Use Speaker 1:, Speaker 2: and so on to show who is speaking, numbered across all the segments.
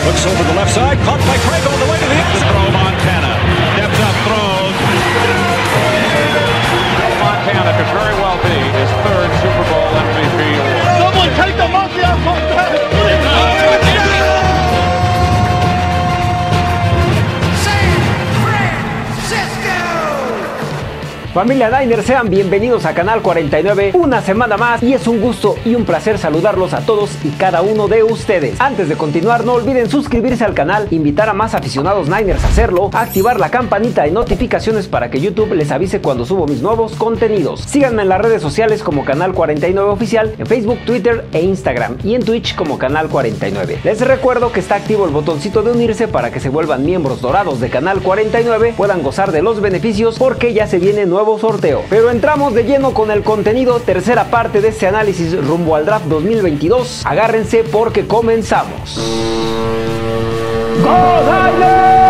Speaker 1: Looks over the left side, caught by Craig on the way to the end zone. Throw Montana, steps up, throws. Montana could very well be his third Super Bowl MVP award.
Speaker 2: Someone take the monkey off Montana, please!
Speaker 3: Familia Niner, sean bienvenidos a Canal 49 una semana más y es un gusto y un placer saludarlos a todos y cada uno de ustedes. Antes de continuar, no olviden suscribirse al canal, invitar a más aficionados Niners a hacerlo, activar la campanita de notificaciones para que YouTube les avise cuando subo mis nuevos contenidos. Síganme en las redes sociales como Canal 49 Oficial, en Facebook, Twitter e Instagram, y en Twitch como Canal 49. Les recuerdo que está activo el botoncito de unirse para que se vuelvan miembros dorados de Canal 49, puedan gozar de los beneficios porque ya se viene nuevo sorteo. Pero entramos de lleno con el contenido, tercera parte de este análisis rumbo al draft 2022. Agárrense porque comenzamos. ¡Go Niners!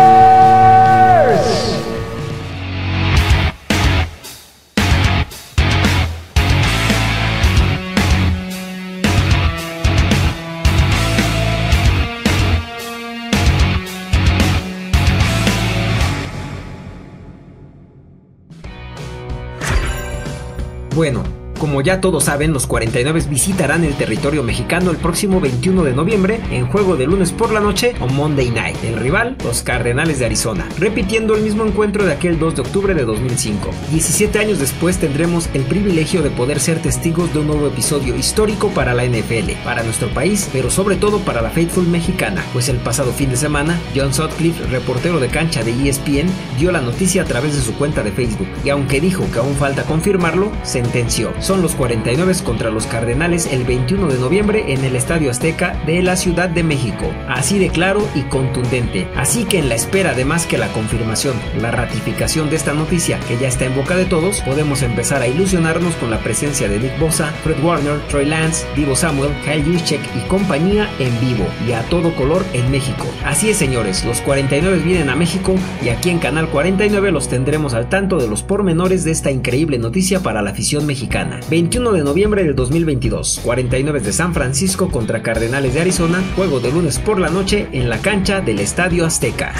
Speaker 3: Bueno, como ya todos saben, los 49 visitarán el territorio mexicano el próximo 21 de noviembre en juego de lunes por la noche o Monday Night. El rival, los Cardenales de Arizona, repitiendo el mismo encuentro de aquel 2 de octubre de 2005. 17 años después tendremos el privilegio de poder ser testigos de un nuevo episodio histórico para la NFL, para nuestro país, pero sobre todo para la Faithful mexicana, pues el pasado fin de semana, John Sutcliffe, reportero de cancha de ESPN, dio la noticia a través de su cuenta de Facebook, y aunque dijo que aún falta confirmarlo, sentenció: son los 49 contra los Cardenales el 21 de noviembre en el Estadio Azteca de la Ciudad de México. Así de claro y contundente. Así que en la espera de más que la confirmación, la ratificación de esta noticia que ya está en boca de todos, podemos empezar a ilusionarnos con la presencia de Nick Bosa, Fred Warner, Trey Lance, Deebo Samuel, Kyle Juszczyk y compañía en vivo y a todo color en México. Así es, señores, los 49 vienen a México y aquí en Canal 49 los tendremos al tanto de los pormenores de esta increíble noticia para la afición mexicana. 21 de noviembre del 2022, 49 de San Francisco contra Cardenales de Arizona, juego de lunes por la noche en la cancha del Estadio Azteca.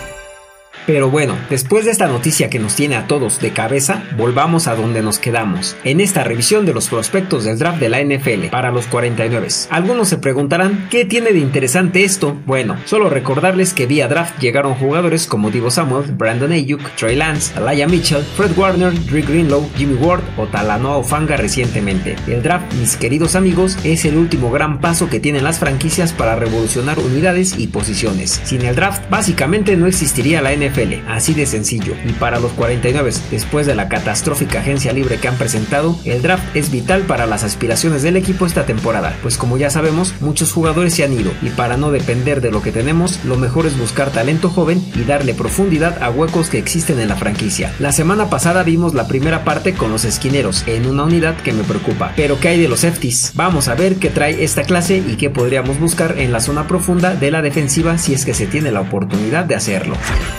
Speaker 3: Pero bueno, después de esta noticia que nos tiene a todos de cabeza, volvamos a donde nos quedamos, en esta revisión de los prospectos del draft de la NFL para los 49. Algunos se preguntarán, ¿qué tiene de interesante esto? Bueno, solo recordarles que vía draft llegaron jugadores como Deebo Samuel, Brandon Ayuk, Trey Lance, Elijah Mitchell, Fred Warner, Dre Greenlow, Jimmy Ward o Talanoa Hufanga recientemente. El draft, mis queridos amigos, es el último gran paso que tienen las franquicias para revolucionar unidades y posiciones. Sin el draft, básicamente no existiría la NFL. Así de sencillo. Y para los 49, después de la catastrófica agencia libre que han presentado, el draft es vital para las aspiraciones del equipo esta temporada, pues como ya sabemos, muchos jugadores se han ido, y para no depender de lo que tenemos, lo mejor es buscar talento joven y darle profundidad a huecos que existen en la franquicia. La semana pasada vimos la primera parte con los esquineros, en una unidad que me preocupa. Pero ¿qué hay de los safeties? Vamos a ver qué trae esta clase y qué podríamos buscar en la zona profunda de la defensiva si es que se tiene la oportunidad de hacerlo.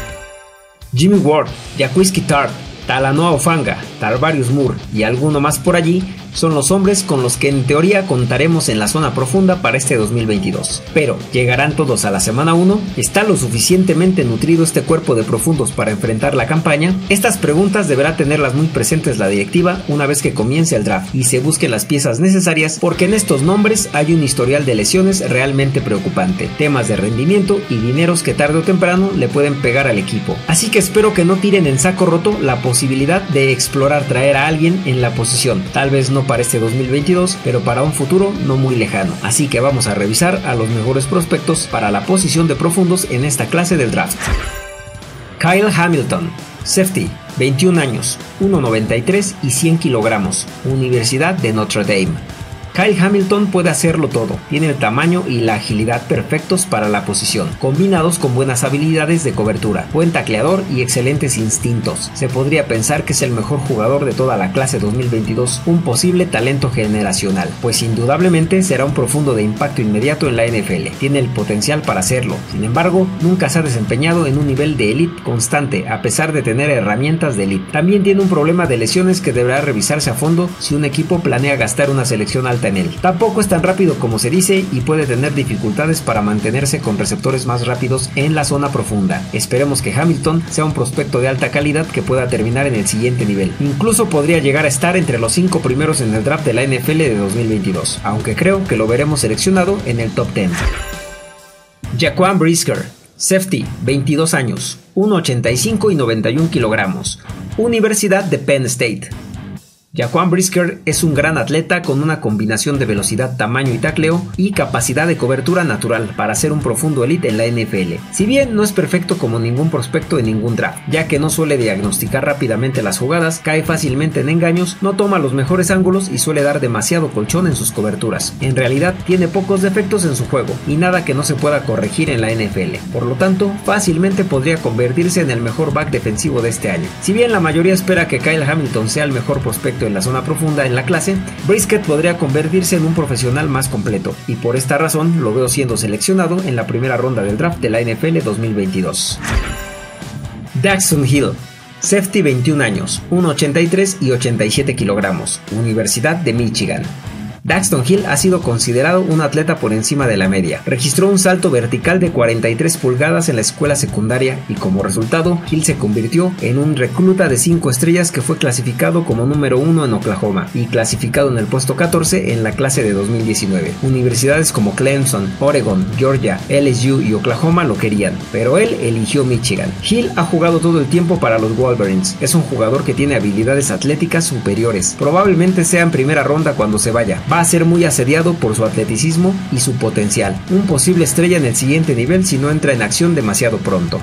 Speaker 3: Jimmy Ward, Jaquiski Tartt, Talanoa Hufanga, Tarvarius Moore y alguno más por allí son los hombres con los que en teoría contaremos en la zona profunda para este 2022. Pero, ¿llegarán todos a la semana 1? ¿Está lo suficientemente nutrido este cuerpo de profundos para enfrentar la campaña? Estas preguntas deberá tenerlas muy presentes la directiva una vez que comience el draft y se busquen las piezas necesarias, porque en estos nombres hay un historial de lesiones realmente preocupante, temas de rendimiento y dineros que tarde o temprano le pueden pegar al equipo. Así que espero que no tiren en saco roto la posibilidad de explorar traer a alguien en la posición, tal vez no para este 2022, pero para un futuro no muy lejano. Así que vamos a revisar a los mejores prospectos para la posición de profundos en esta clase del draft. Kyle Hamilton, safety, 21 años, 1.93 y 100 kilogramos, Universidad de Notre Dame. Kyle Hamilton puede hacerlo todo, tiene el tamaño y la agilidad perfectos para la posición, combinados con buenas habilidades de cobertura, buen tacleador y excelentes instintos. Se podría pensar que es el mejor jugador de toda la clase 2022, un posible talento generacional, pues indudablemente será un profundo de impacto inmediato en la NFL, tiene el potencial para hacerlo. Sin embargo, nunca se ha desempeñado en un nivel de elite constante, a pesar de tener herramientas de elite. También tiene un problema de lesiones que deberá revisarse a fondo si un equipo planea gastar una selección alta falta en él. Tampoco es tan rápido como se dice y puede tener dificultades para mantenerse con receptores más rápidos en la zona profunda. Esperemos que Hamilton sea un prospecto de alta calidad que pueda terminar en el siguiente nivel. Incluso podría llegar a estar entre los 5 primeros en el draft de la NFL de 2022, aunque creo que lo veremos seleccionado en el top 10. Jaquan Brisker, safety, 22 años, 1.85 y 91 kilogramos, Universidad de Penn State. Jaquan Brisker es un gran atleta con una combinación de velocidad, tamaño y tacleo y capacidad de cobertura natural para ser un profundo elite en la NFL. Si bien no es perfecto como ningún prospecto en ningún draft, ya que no suele diagnosticar rápidamente las jugadas, cae fácilmente en engaños, no toma los mejores ángulos y suele dar demasiado colchón en sus coberturas. En realidad tiene pocos defectos en su juego y nada que no se pueda corregir en la NFL. Por lo tanto, fácilmente podría convertirse en el mejor back defensivo de este año. Si bien la mayoría espera que Kyle Hamilton sea el mejor prospecto en la zona profunda en la clase, Brisket podría convertirse en un profesional más completo, y por esta razón lo veo siendo seleccionado en la primera ronda del draft de la NFL 2022. Daxton Hill, safety, 21 años, 1.83 y 87 kilogramos, Universidad de Michigan. Daxton Hill ha sido considerado un atleta por encima de la media. Registró un salto vertical de 43 pulgadas en la escuela secundaria y como resultado, Hill se convirtió en un recluta de 5 estrellas que fue clasificado como número 1 en Oklahoma y clasificado en el puesto 14 en la clase de 2019. Universidades como Clemson, Oregon, Georgia, LSU y Oklahoma lo querían, pero él eligió Michigan. Hill ha jugado todo el tiempo para los Wolverines. Es un jugador que tiene habilidades atléticas superiores. Probablemente sea en primera ronda cuando se vaya. Va a ser muy asediado por su atleticismo y su potencial, un posible estrella en el siguiente nivel si no entra en acción demasiado pronto.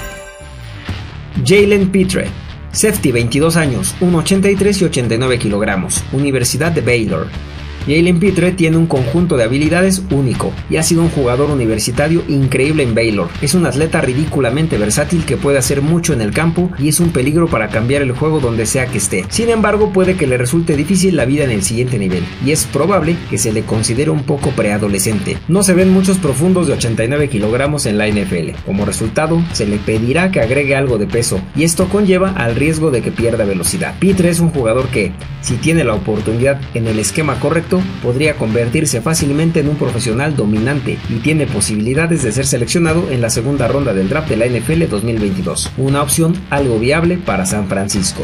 Speaker 3: Jalen Pitre, safety, 22 años, 1.83 y 89 kilogramos, Universidad de Baylor. Jalen Pitre tiene un conjunto de habilidades único y ha sido un jugador universitario increíble en Baylor. Es un atleta ridículamente versátil que puede hacer mucho en el campo y es un peligro para cambiar el juego donde sea que esté. Sin embargo, puede que le resulte difícil la vida en el siguiente nivel y es probable que se le considere un poco preadolescente. No se ven muchos profundos de 89 kilogramos en la NFL. Como resultado, se le pedirá que agregue algo de peso y esto conlleva al riesgo de que pierda velocidad. Pitre es un jugador que, si tiene la oportunidad en el esquema correcto, podría convertirse fácilmente en un profesional dominante y tiene posibilidades de ser seleccionado en la segunda ronda del draft de la NFL 2022, una opción algo viable para San Francisco.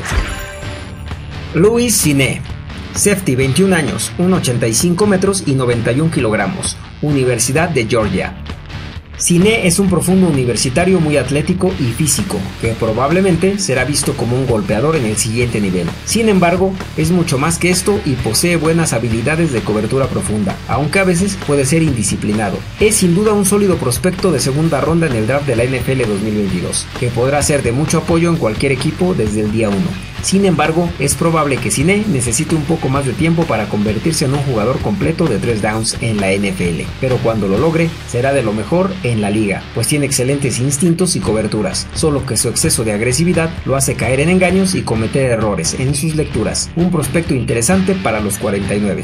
Speaker 3: Louis Cine, safety, 21 años, 1.85 metros y 91 kilogramos, Universidad de Georgia. Cine es un profundo universitario muy atlético y físico, que probablemente será visto como un golpeador en el siguiente nivel. Sin embargo, es mucho más que esto y posee buenas habilidades de cobertura profunda, aunque a veces puede ser indisciplinado. Es sin duda un sólido prospecto de segunda ronda en el draft de la NFL 2022, que podrá ser de mucho apoyo en cualquier equipo desde el día 1. Sin embargo, es probable que Cine necesite un poco más de tiempo para convertirse en un jugador completo de 3 downs en la NFL, pero cuando lo logre, será de lo mejor en la liga, pues tiene excelentes instintos y coberturas, solo que su exceso de agresividad lo hace caer en engaños y cometer errores en sus lecturas. Un prospecto interesante para los 49.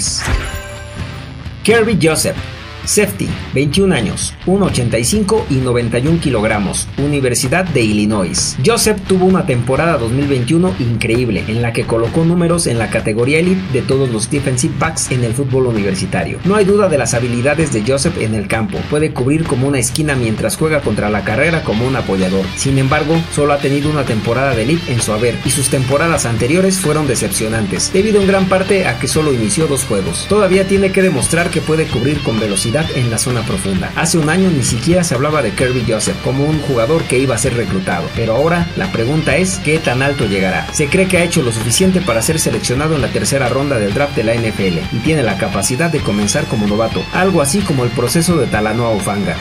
Speaker 3: Kerby Joseph, safety, 21 años, 1.85 y 91 kilogramos, Universidad de Illinois. Joseph tuvo una temporada 2021 increíble, en la que colocó números en la categoría elite de todos los defensive backs en el fútbol universitario. No hay duda de las habilidades de Joseph en el campo, puede cubrir como una esquina mientras juega contra la carrera como un apoyador. Sin embargo, solo ha tenido una temporada de elite en su haber, y sus temporadas anteriores fueron decepcionantes, debido en gran parte a que solo inició 2 juegos. Todavía tiene que demostrar que puede cubrir con velocidad en la zona profunda. Hace un año ni siquiera se hablaba de Kerby Joseph como un jugador que iba a ser reclutado, pero ahora la pregunta es ¿qué tan alto llegará? Se cree que ha hecho lo suficiente para ser seleccionado en la tercera ronda del draft de la NFL y tiene la capacidad de comenzar como novato, algo así como el proceso de Talanoa Hufanga.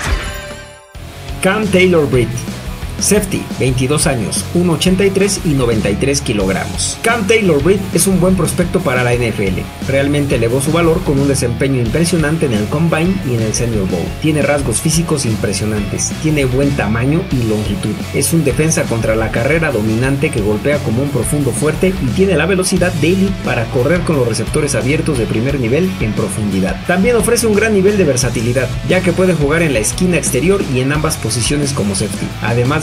Speaker 3: Cam Taylor-Britt, safety, 22 años, 1.83 y 93 kilogramos. Cam Taylor-Britt es un buen prospecto para la NFL. Realmente elevó su valor con un desempeño impresionante en el Combine y en el Senior Bowl. Tiene rasgos físicos impresionantes, tiene buen tamaño y longitud. Es un defensa contra la carrera dominante que golpea como un profundo fuerte y tiene la velocidad de élite para correr con los receptores abiertos de primer nivel en profundidad. También ofrece un gran nivel de versatilidad, ya que puede jugar en la esquina exterior y en ambas posiciones como safety, además de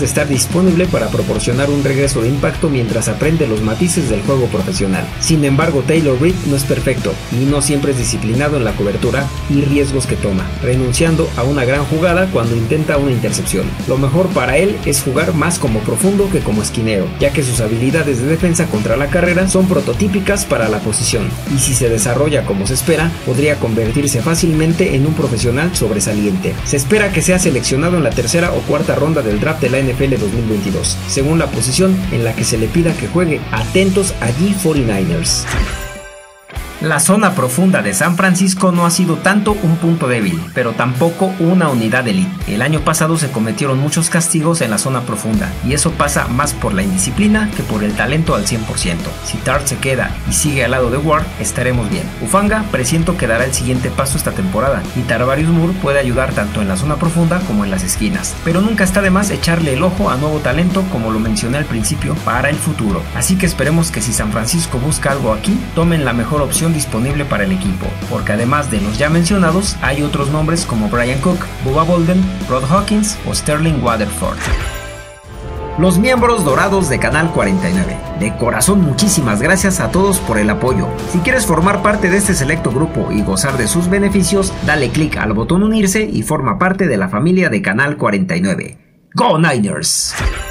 Speaker 3: estar disponible para proporcionar un regreso de impacto mientras aprende los matices del juego profesional. Sin embargo, Taylor Reed no es perfecto y no siempre es disciplinado en la cobertura y riesgos que toma, renunciando a una gran jugada cuando intenta una intercepción. Lo mejor para él es jugar más como profundo que como esquinero, ya que sus habilidades de defensa contra la carrera son prototípicas para la posición, y si se desarrolla como se espera, podría convertirse fácilmente en un profesional sobresaliente. Se espera que sea seleccionado en la tercera o cuarta ronda del draft de la NFL 2022, según la posición en la que se le pida que juegue. Atentos allí 49ers. La zona profunda de San Francisco no ha sido tanto un punto débil, pero tampoco una unidad elite. El año pasado se cometieron muchos castigos en la zona profunda, y eso pasa más por la indisciplina que por el talento al 100%. Si Tart se queda y sigue al lado de Ward, estaremos bien. Hufanga presiento que dará el siguiente paso esta temporada, y Tarvarius Moore puede ayudar tanto en la zona profunda como en las esquinas. Pero nunca está de más echarle el ojo a nuevo talento, como lo mencioné al principio, para el futuro. Así que esperemos que si San Francisco busca algo aquí, tomen la mejor opción disponible para el equipo, porque además de los ya mencionados, hay otros nombres como Brian Cook, Bubba Bolden, Rod Hawkins o Sterling Waterford. Los miembros dorados de Canal 49. De corazón, muchísimas gracias a todos por el apoyo. Si quieres formar parte de este selecto grupo y gozar de sus beneficios, dale click al botón unirse y forma parte de la familia de Canal 49. ¡Go Niners!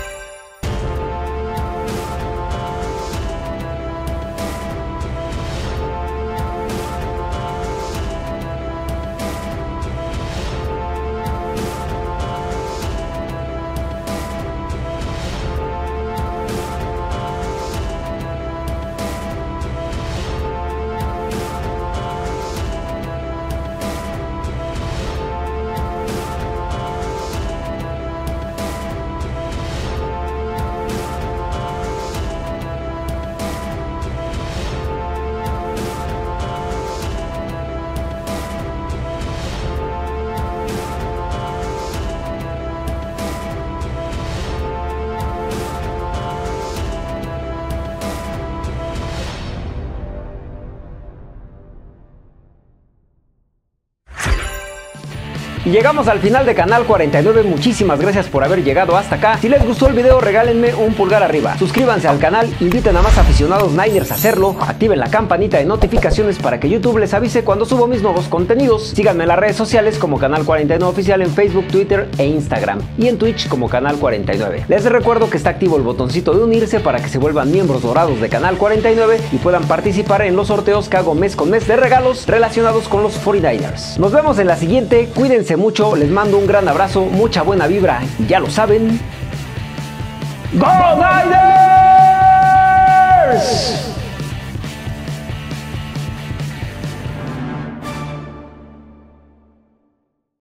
Speaker 4: Y llegamos al final de Canal 49, muchísimas gracias por haber llegado hasta acá. Si les gustó el video, regálenme un pulgar arriba. Suscríbanse al canal, inviten a más aficionados Niners a hacerlo. Activen la campanita de notificaciones para que YouTube les avise cuando subo mis nuevos contenidos. Síganme en las redes sociales como Canal 49 Oficial en Facebook, Twitter e Instagram. Y en Twitch como Canal 49. Les recuerdo que está activo el botoncito de unirse para que se vuelvan miembros dorados de Canal 49 y puedan participar en los sorteos que hago mes con mes de regalos relacionados con los 49ers. Nos vemos en la siguiente, cuídense mucho, les mando un gran abrazo, mucha buena vibra y ya lo saben. ¡Go Niners!